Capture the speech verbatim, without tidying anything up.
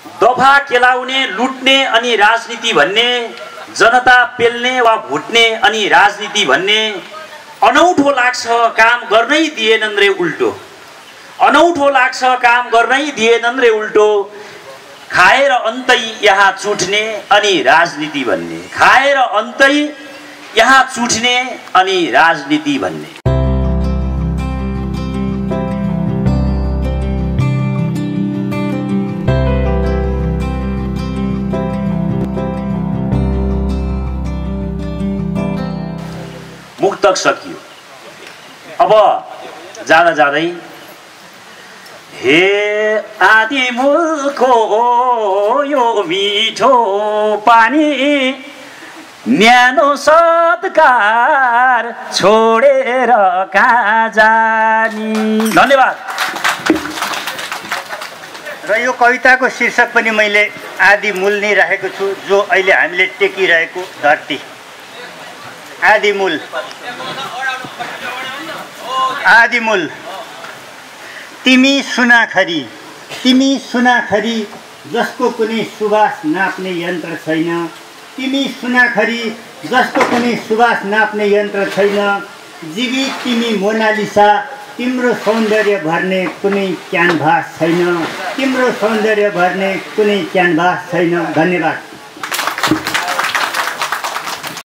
दफा केलाउने लुट्ने अनि राजनीति भन्ने, जनता पेल्ने वा भुट्ने अनि राजनीति भन्ने अनौठो लाग्छ काम गर्नै दिएनन् रे उल्टो। अनौठो लाग्छ काम गर्नै दिएनन् रे उल्टो। खाएर अन्तै यहाँ चुट्ने अनि राजनीति भन्ने, खाएर अन्तै यहाँ चुट्ने अनि राजनीति भन्ने। मुक्तक सकियो। अब जाँदा जाँदै हे आदि मूलको यो मिठो पानी, न्यानो सत्कार छोडेर कहाँ जानी। धन्यवाद। र यो कविताको शीर्षक पनि मैले आदि मूल नै राखेको छु, जो अहिले हामीले टेकिरहेको धरती। आदि मूल, आदि मूल। तिमी सुनाखरी, तिमी सुनाखरी जसको कुनै सुवास नाप्ने यन्त्र छैन। तिमी सुनाखरी जसको कुनै सुवास नाप्ने यन्त्र छैन। जीवित तिमी मोनालिसा, तिम्रो सौन्दर्य भर्ने कुनै क्यानभास छैन। तिम्रो सौन्दर्य भर्ने कुनै क्यानभास छैन। धन्यवाद।